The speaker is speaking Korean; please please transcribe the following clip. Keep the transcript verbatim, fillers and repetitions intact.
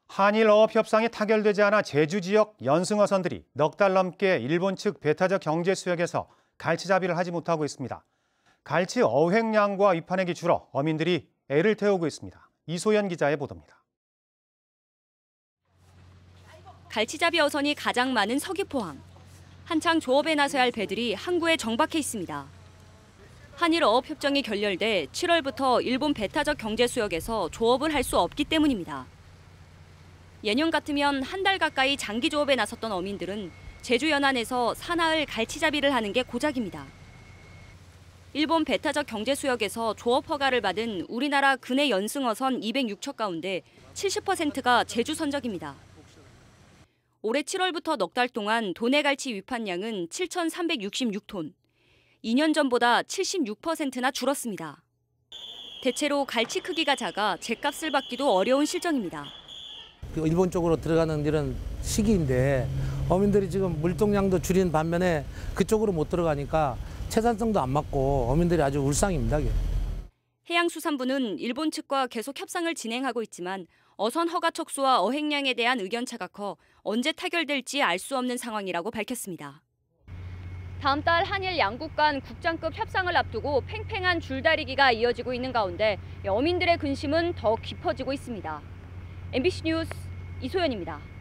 한일 어업 협상이 타결되지 않아 제주 지역 연승어선들이 넉 달 넘게 일본 측 배타적 경제 수역에서 갈치잡이를 하지 못하고 있습니다. 갈치 어획량과 위판액이 줄어 어민들이 애를 태우고 있습니다. 이소연 기자의 보도입니다. 갈치잡이 어선이 가장 많은 서귀포항. 한창 조업에 나서야 할 배들이 항구에 정박해 있습니다. 한일 어업 협정이 결렬돼 칠월부터 일본 배타적 경제 수역에서 조업을 할 수 없기 때문입니다. 예년 같으면 한 달 가까이 장기 조업에 나섰던 어민들은 제주 연안에서 사나흘 갈치잡이를 하는 게 고작입니다. 일본 배타적 경제 수역에서 조업 허가를 받은 우리나라 근해 연승어선 이백육 척 가운데 칠십 퍼센트가 제주 선적입니다. 올해 칠월부터 넉 달 동안 도내 갈치 위판량은 칠천삼백육십육 톤. 이 년 전보다 칠십육 퍼센트나 줄었습니다. 대체로 갈치 크기가 작아 죗값을 받기도 어려운 실정입니다. 일본 쪽으로 들어가는 이런 시기인데 어민들이 지금 물동량도 줄인 반면에 그쪽으로 못 들어가니까 채산성도 안 맞고 어민들이 아주 울상입니다. 해양수산부는 일본 측과 계속 협상을 진행하고 있지만 어선 허가 척수와 어획량에 대한 의견차가 커 언제 타결될지 알 수 없는 상황이라고 밝혔습니다. 다음 달 한일 양국 간 국장급 협상을 앞두고 팽팽한 줄다리기가 이어지고 있는 가운데 어민들의 근심은 더 깊어지고 있습니다. 엠비씨 뉴스 이소연입니다.